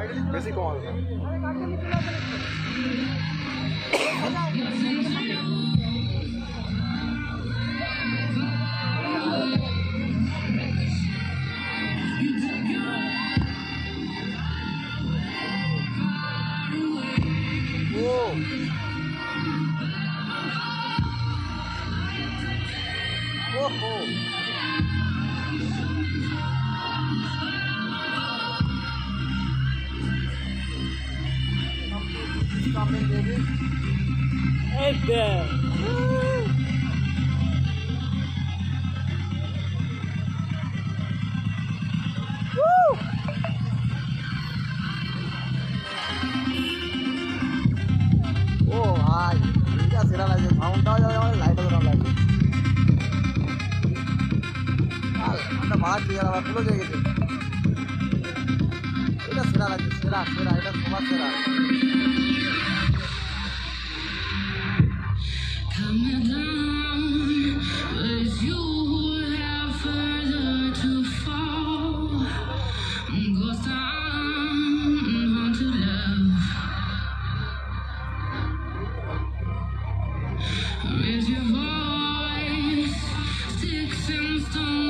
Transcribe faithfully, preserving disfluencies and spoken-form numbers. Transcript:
বেশি কম হবে Coming, baby. Hey there. Woo! Oh, hi. This is a nice sound. Light is on. I'm the bad player. I'm going to go. This is a nice Sira, Sira. This is so Sira. Coming down, but you have further to fall. Ghost town, haunted love. Raise your voice, sticks and stones.